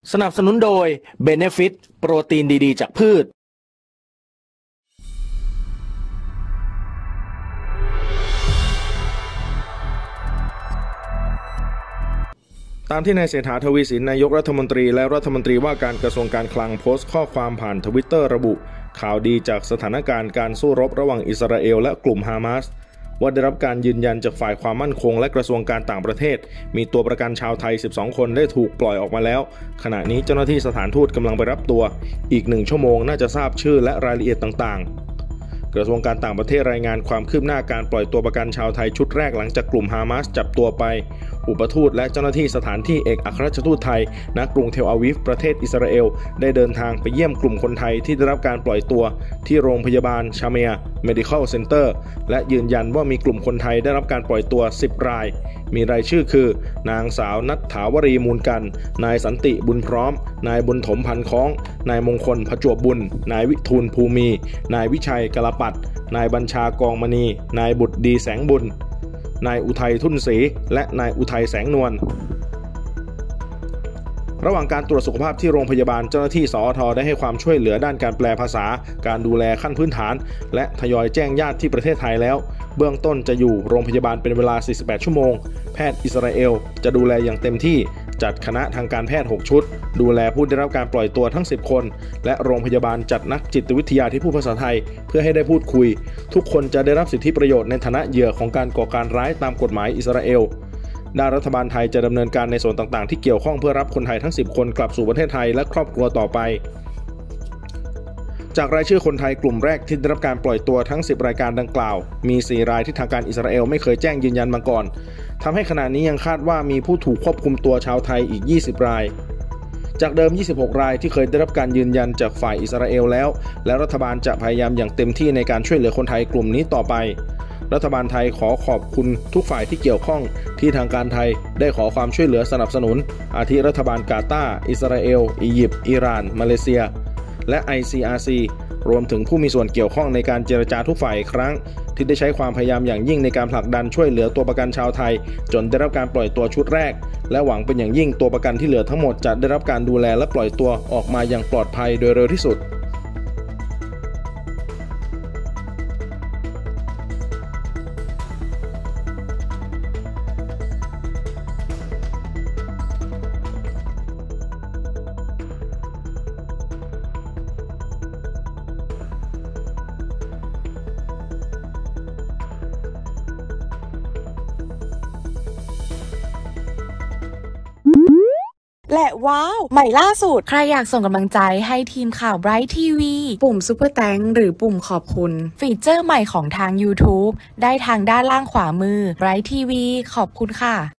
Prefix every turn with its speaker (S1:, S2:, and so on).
S1: สนับสนุนโดย Benefit โปรตีนดีๆจากพืช
S2: ตามที่นายเศรษฐา ทวีสินนายกรัฐมนตรีและรัฐมนตรีว่าการกระทรวงการคลังโพสต์ข้อความผ่านทวิตเตอร์ระบุข่าวดีจากสถานการณ์การสู้รบระหว่างอิสราเอลและกลุ่มฮามาสว่าได้รับการยืนยันจากฝ่ายความมั่นคงและกระทรวงการต่างประเทศมีตัวประกันชาวไทย12คนได้ถูกปล่อยออกมาแล้วขณะนี้เจ้าหน้าที่สถานทูตกำลังไปรับตัวอีก1 ชั่วโมงน่าจะทราบชื่อและรายละเอียดต่างๆกระทรวงการต่างประเทศรายงานความคืบหน้าการปล่อยตัวประกันชาวไทยชุดแรกหลังจากกลุ่มฮามาสจับตัวไปอุปทูตและเจ้าหน้าที่สถานที่เอกอัครราชทูตไทยณกรุงเทลอาวิฟประเทศอิสราเอลได้เดินทางไปเยี่ยมกลุ่มคนไทยที่ได้รับการปล่อยตัวที่โรงพยาบาลชาเมีย Medical Center และยืนยันว่ามีกลุ่มคนไทยได้รับการปล่อยตัว10 รายมีรายชื่อคือนางสาวณัฐฐาวรีมูลกันนายสันติบุญพร้อมนายบุญถมพันคล้องนายมงคลประจวบบุญนายวิทูลภูมินายวิชัยกลปัตนายบัญชากองมณีนายบุตรดีแสงบุญนายอุทัยทุ่นศรีและนายอุทัยแสงนวลระหว่างการตรวจสุขภาพที่โรงพยาบาลเจ้าหน้าที่สอท.ได้ให้ความช่วยเหลือด้านการแปลภาษาการดูแลขั้นพื้นฐานและทยอยแจ้งญาติที่ประเทศไทยแล้วเบื้องต้นจะอยู่โรงพยาบาลเป็นเวลา48 ชั่วโมงแพทย์อิสราเอลจะดูแลอย่างเต็มที่จัดคณะทางการแพทย์6 ชุดดูแลผู้ได้รับการปล่อยตัวทั้ง10 คนและโรงพยาบาลจัดนักจิตวิทยาที่พูดภาษาไทยเพื่อให้ได้พูดคุยทุกคนจะได้รับสิทธิประโยชน์ในฐานะเหยื่อของการก่อการร้ายตามกฎหมายอิสราเอลด้านรัฐบาลไทยจะดำเนินการในส่วนต่างๆที่เกี่ยวข้องเพื่อรับคนไทยทั้ง10 คนกลับสู่ประเทศไทยและครอบครัวต่อไปจากรายชื่อคนไทยกลุ่มแรกที่ได้รับการปล่อยตัวทั้ง10 รายการดังกล่าวมี4 รายที่ทางการอิสราเอลไม่เคยแจ้งยืนยันมาก่อนทำให้ขณะนี้ยังคาดว่ามีผู้ถูกควบคุมตัวชาวไทยอีก20 รายจากเดิม26 รายที่เคยได้รับการยืนยันจากฝ่ายอิสราเอลแล้วและรัฐบาลจะพยายามอย่างเต็มที่ในการช่วยเหลือคนไทยกลุ่มนี้ต่อไปรัฐบาลไทยขอขอบคุณทุกฝ่ายที่เกี่ยวข้องที่ทางการไทยได้ขอความช่วยเหลือสนับสนุนอาทิรัฐบาลกาตาร์อิสราเอลอียิปต์อิหร่านมาเลเซียและ ICRC รวมถึงผู้มีส่วนเกี่ยวข้องในการเจรจาทุกฝ่ายอีกครั้งที่ได้ใช้ความพยายามอย่างยิ่งในการผลักดันช่วยเหลือตัวประกันชาวไทยจนได้รับการปล่อยตัวชุดแรกและหวังเป็นอย่างยิ่งตัวประกันที่เหลือทั้งหมดจะได้รับการดูแลและปล่อยตัวออกมาอย่างปลอดภัยโดยเร็วที่สุด
S3: และว้าวใหม่ล่าสุดใครอยากส่งกำลังใจให้ทีมข่าว Bright TV ปุ่ม Super Thanks หรือปุ่มขอบคุณฟีเจอร์ใหม่ของทาง YouTube ได้ทางด้านล่างขวามือ Bright TV ขอบคุณค่ะ